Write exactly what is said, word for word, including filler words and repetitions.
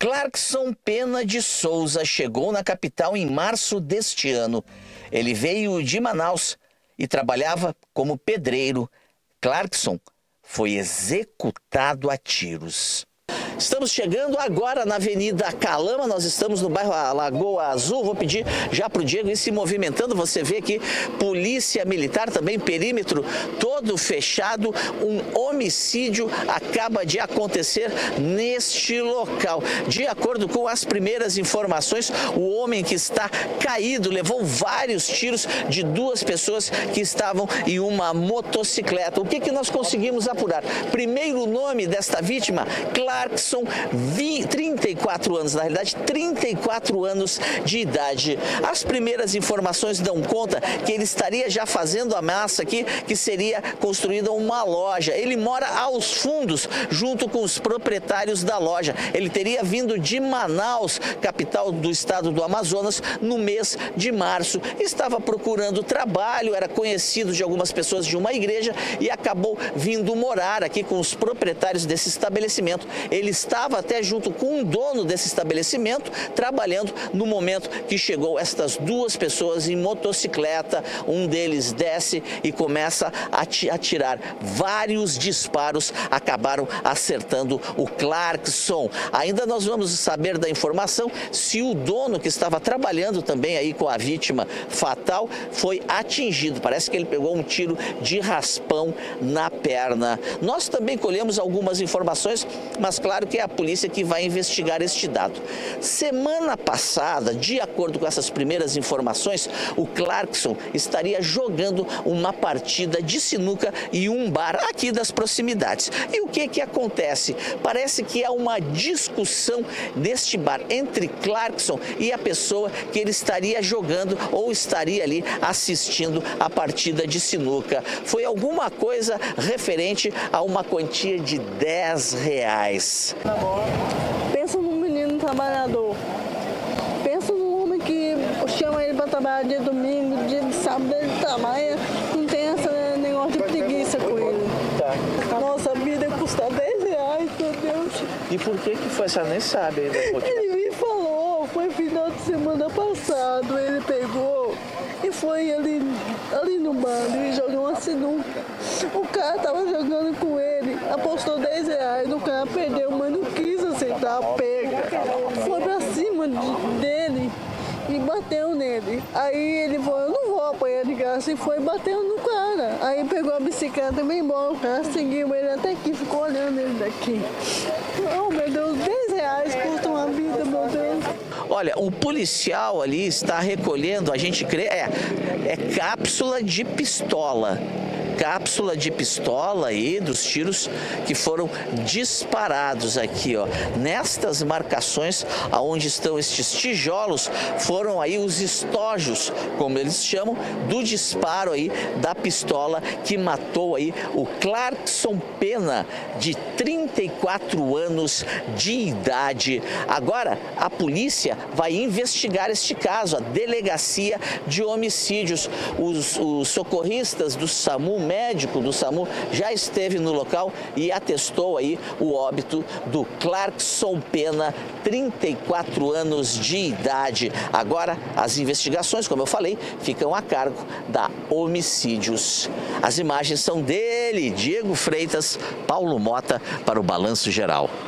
Clarkson Pena de Souza chegou na capital em março deste ano. Ele veio de Manaus e trabalhava como pedreiro. Clarkson foi executado a tiros. Estamos chegando agora na Avenida Calama, nós estamos no bairro Lagoa Azul. Vou pedir já para o Diego ir se movimentando. Você vê aqui polícia militar, também perímetro todo fechado. Um homicídio acaba de acontecer neste local. De acordo com as primeiras informações, o homem que está caído levou vários tiros de duas pessoas que estavam em uma motocicleta. O que, que nós conseguimos apurar? Primeiro nome desta vítima, Clarkson, trinta e quatro anos, na realidade trinta e quatro anos de idade. As primeiras informações dão conta que ele estaria já fazendo a massa aqui, que seria construída uma loja. Ele mora aos fundos, junto com os proprietários da loja. Ele teria vindo de Manaus, capital do estado do Amazonas, no mês de março. Estava procurando trabalho, era conhecido de algumas pessoas de uma igreja e acabou vindo morar aqui com os proprietários desse estabelecimento. Ele estava até junto com o dono desse estabelecimento, trabalhando no momento que chegou estas duas pessoas em motocicleta. Um deles desce e começa a atirar. Vários disparos acabaram acertando o Clarkson. Ainda nós vamos saber da informação se o dono, que estava trabalhando também aí com a vítima fatal, foi atingido. Parece que ele pegou um tiro de raspão na perna. Nós também colhemos algumas informações, mas claro que é a polícia que vai investigar este dado. Semana passada, de acordo com essas primeiras informações, o Clarkson estaria jogando uma partida de sinuca em um bar aqui das proximidades. E o que que acontece? Parece que há uma discussão neste bar entre Clarkson e a pessoa que ele estaria jogando ou estaria ali assistindo a partida de sinuca. Foi alguma coisa referente a uma quantia de dez reais. Pensa num menino trabalhador. Pensa num homem que chama ele para trabalhar dia de domingo, dia de sábado ele trabalha. Não tem esse negócio de preguiça com ele. Tá. Nossa vida custa dez reais, meu Deus. E por que que foi? Você nem sabe ainda. Ele me falou, foi final de semana passado, ele pegou e foi ali, ali no bando e jogou uma sinuca. O cara tava jogando com ele, apostou dez reais, o cara perdeu, mas não quis aceitar a pega. Foi pra cima de, dele e bateu nele. Aí ele falou, eu não vou apanhar de graça, e foi batendo no cara. Aí pegou a bicicleta e veio embora, o cara seguiu ele até aqui, ficou olhando ele daqui. Oh meu Deus, dez reais custa uma vida, meu Deus. Olha, o policial ali está recolhendo, a gente crê, é, é cápsula de pistola. Cápsula de pistola aí dos tiros que foram disparados aqui, ó. Nestas marcações, aonde estão estes tijolos, foram aí os estojos, como eles chamam, do disparo aí da pistola que matou aí o Clarkson Pena, de trinta e quatro anos de idade. Agora, a polícia vai investigar este caso, a Delegacia de Homicídios. Os, os socorristas do SAMU, médico do SAMU, já esteve no local e atestou aí o óbito do Clarkson Pena, trinta e quatro anos de idade. Agora, as investigações, como eu falei, ficam a cargo da Homicídios. As imagens são dele, Diego Freitas, Paulo Mota, para o Balanço Geral.